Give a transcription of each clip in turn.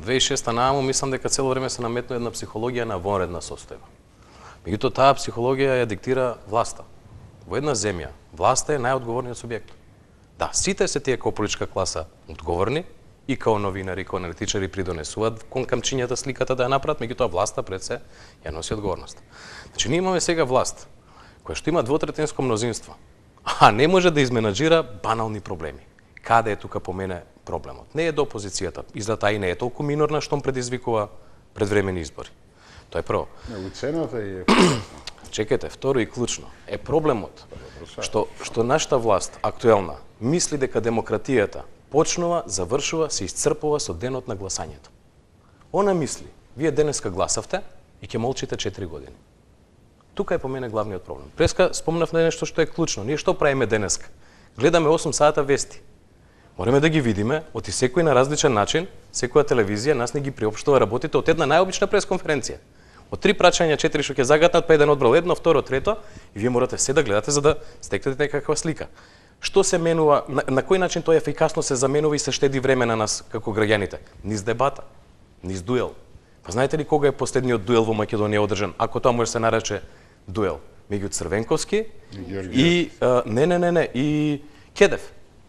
2006 нааму мислам дека цело време се наметнува една психологија на вонредна состојба. Меѓутоа таа психологија ја диктира власта. Во една земја власта е најодговорниот субјект. Да, сите се тие како политичка класа одговорни и као новинари, и као аналитичари придонесуваат кон камчињата сликата да ја направат, меѓутоа власта пред се ја носи одговорност. Значи ние имаме сега власт која што има двотретинско мнозинство, а не може да изменаџира банални проблеми. Каде е тука по мене проблемот? Не е до опозицијата, изгледа и не е толку минорна што предизвикува предвремени избори. Тоа е прво. Уцената е Чекајте, второ и клучно е проблемот што нашата власт актуелна мисли дека демократијата почнува, завршува, се iscrпува со денот на гласањето. Она мисли, вие денеска гласавте и ќе молчите 4 години. Тука е по мене главниот проблем. Преска спомнавме нешто што е клучно. Ние што правиме денеска? Гледаме 8 сата вести. Мораме да ги видиме од секој на различен начин, секоја телевизија нас не ги приопштува работите од една најобична пресконференција. Од 3 прашања 4 што ќе загатнат, па еден одбрал едно, второ, трето, и вие морате се да гледате за да стекнете некаква слика. Што се менува, на кој начин тоа ефикасно се заменува и се штеди време на нас како граѓаните? Низ дебата, низ дуел. Па знаете ли кога е последниот дуел во Македонија одржан, ако тоа може се нарече дуел? Меѓу Црвенковски и и Кедев.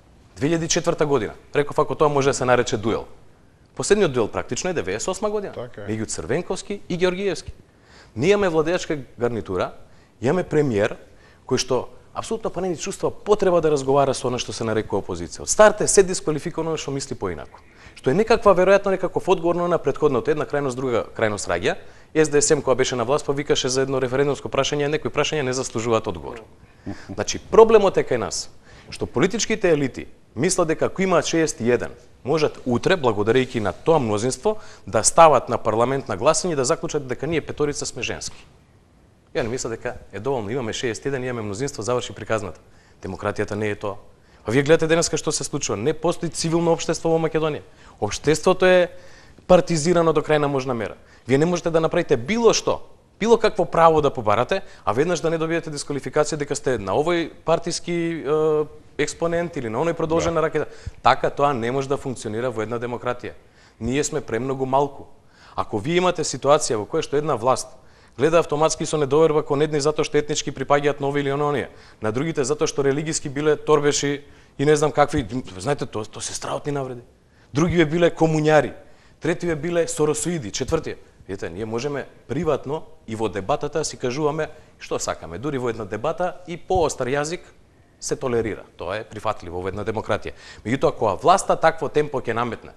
2004 година. Реков ако тоа може да се нарече дуел. Последниот дуел практично е 98 година. Меѓу Црвенковски и Георгиевски. Ние имаме владеачка гарнитура, имаме премиер кој што апсолутно па не ни чувствува потреба да разговара со она што се нарекува опозиција. Од старт е се дисквалификувано што мисли поинаку. Што е некаква веројатно некаков одговор на претходното, една крајност, друга крајност раѓа. СДСМ која беше на власт па викаше за едно референдумско прашање, некои прашања не заслужуваат одговор. Значи проблемот е кај нас што политичките елити мислат дека ако имаат 61, можат утре, благодарејќи на тоа мнозинство, да стават на парламент на гласање и да заклучат дека ние петорица сме женски. Ја не мисля дека е доволно, имаме 61, имаме мнозинство, заврши приказната. Демократијата не е тоа. А вие гледате денеска што се случува. Не постои цивилно општество во Македонија. Општеството е партизирано до крајна можна мера. Вие не можете да направите било што, било какво право да побарате, а веднаш да не добиете дисквалификација дека сте на овој партиски експонент или на оној продолжена ракета. Така тоа не може да функционира во една демократија. Ние сме премногу малку. Ако вие имате ситуација во која што една власт гледа автоматски со недоверба кон едни затоа што етнички припаѓаат на овие или оние, на другите затоа што религиски биле торбеши и не знам какви, знаете, тоа се страотни навреди. Други биле комуњари, трети биле соросоиди, четврти. Видите, ние можеме приватно и во дебатата си кажуваме што сакаме. Дури во една дебата и поостар јазик се толерира. Тоа е прифатливо во една демократија. Меѓутоа, кога власта такво темпо ќе наметне,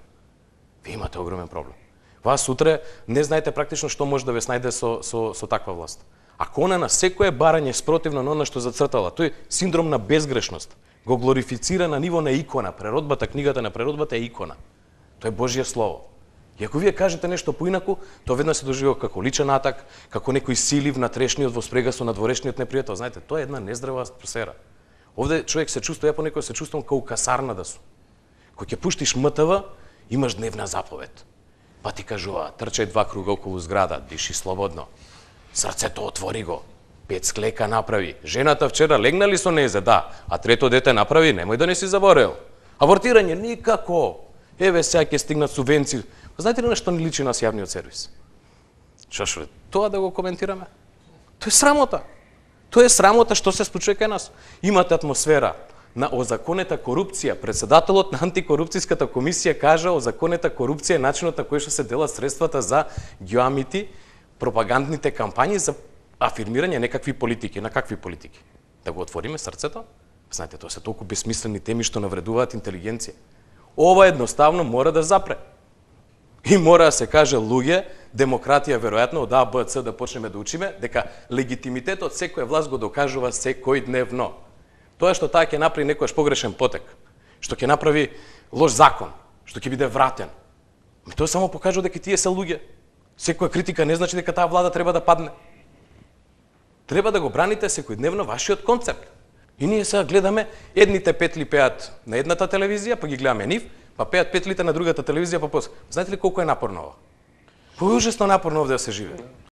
ви имате огромен проблем. Вас сутре не знаете практично што може да ве снајде со таква власт. Ако она на секое барање спротивно на она што зацртала, тој синдром на безгрешност го глорифицира на ниво на икона. Преродбата, книгата на преродбата е икона. Тоа е Божје слово. И ако вие кажете нешто поинаку, тоа веднаш се доживува како личен атак, како некој силив внатрешниот во спрега со надворешниот непријател. Знаете, тоа е една нездрава атмосфера. Овде човек се чувствува, ја понекој се чувствувам како касарна да сум. Кога ќе пуштиш МТВ, имаш дневна заповед. Па ти кажува, трчај 2 круга околу зграда, диши слободно. Срцето отвори го. 5 склека направи. Жената вчера легна ли со незе? Да. А трето дете направи, немој да не си заборел. Абортирање никако. Еве сега ќе стигнат субвенции. Знаете ли на што ни личи нас јавниот сервис? Шо, тоа да го коментираме? Тоа е срамота. Тоа е срамота што се случува кај нас. Имате атмосфера на озаконета корупција. Председателот на антикорупцијската комисија кажа озаконета корупција е начинот на кој што се делат средствата за ѓоамити, пропагандните кампањи за афирмирање некакви политики. На какви политики? Да го отвориме срцето? Знаете, тоа се толку бесмислени теми што навредуваат интелигенција. Ова едноставно мора да запре. И мора да се каже луѓе, демократија веројатно од А, Б, Ц да почнеме да учиме, дека легитимитетот секоја власт го докажува секојдневно. Тоа што таа ќе направи некојаш погрешен потек, што ќе направи лош закон, што ќе биде вратен. Тоа само покажува дека тие се луѓе. Секоја критика не значи дека таа влада треба да падне. Треба да го браните секојдневно вашиот концепт. И ние сега гледаме, едните петли пеат на едната телевизија, па ги гледаме нив, па пеат петлите на другата телевизија, па после. Знаете ли колку е напорно ова? Ужасно напорно овде да се живее.